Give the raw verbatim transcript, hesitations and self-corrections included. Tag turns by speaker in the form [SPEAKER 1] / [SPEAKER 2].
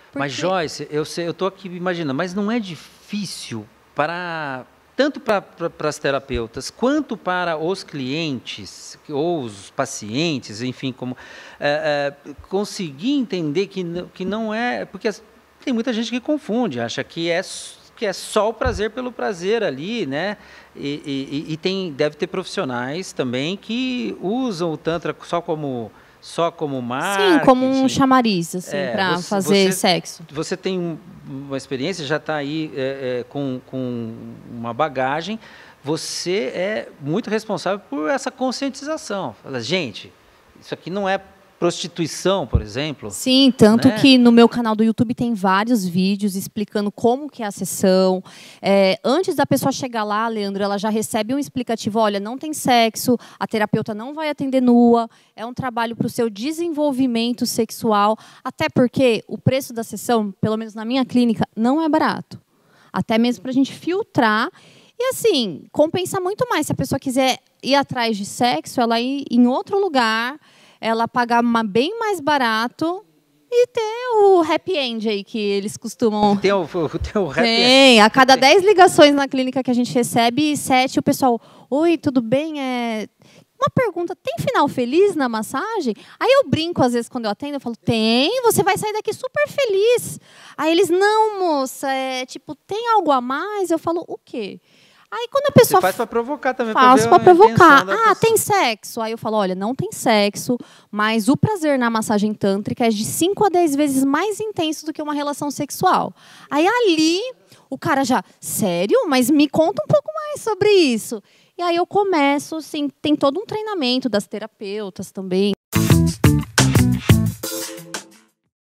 [SPEAKER 1] Porque...
[SPEAKER 2] Mas, Joyce, eu sei, eu estou aqui imaginando, mas não é difícil para tanto para, para, para as terapeutas quanto para os clientes ou os pacientes, enfim, como é, é, conseguir entender que, que não é, porque tem muita gente que confunde, acha que é que é só o prazer pelo prazer ali, né? E, e, e tem, deve ter profissionais também que usam o Tantra só como, só como marketing.
[SPEAKER 1] Sim, como um chamariz, assim,
[SPEAKER 2] é,
[SPEAKER 1] para
[SPEAKER 2] você,
[SPEAKER 1] fazer sexo.
[SPEAKER 2] Você tem uma experiência, já está aí é, é, com, com uma bagagem, você é muito responsável por essa conscientização. Fala, gente, isso aqui não é prostituição, por exemplo.
[SPEAKER 1] Sim, tanto
[SPEAKER 2] né?
[SPEAKER 1] que no meu canal do YouTube tem vários vídeos explicando como que é a sessão. É, antes da pessoa chegar lá, Leandro, ela já recebe um explicativo, olha, não tem sexo, a terapeuta não vai atender nua, é um trabalho para o seu desenvolvimento sexual, até porque o preço da sessão, pelo menos na minha clínica, não é barato. Até mesmo para a gente filtrar. E assim, compensa muito mais se a pessoa quiser ir atrás de sexo, ela ir em outro lugar, ela pagar uma bem mais barato e ter o happy end aí que eles costumam...
[SPEAKER 2] Tem o, tem o happy
[SPEAKER 1] tem.
[SPEAKER 2] end.
[SPEAKER 1] A cada dez ligações na clínica que a gente recebe, sete o pessoal... Oi, tudo bem? É... Uma pergunta, tem final feliz na massagem? Aí eu brinco, às vezes, quando eu atendo, eu falo, tem, você vai sair daqui super feliz. Aí eles, não, moça, é, tipo, tem algo a mais? Eu falo, o quê? Aí quando a pessoa...
[SPEAKER 2] Você faz para provocar também.
[SPEAKER 1] Faço para provocar. Ah,
[SPEAKER 2] pessoa.
[SPEAKER 1] tem sexo? Aí eu falo, olha, não tem sexo, mas o prazer na massagem tântrica é de cinco a dez vezes mais intenso do que uma relação sexual. Aí ali, o cara já, sério? Mas me conta um pouco mais sobre isso. E aí eu começo, assim, tem todo um treinamento das terapeutas também.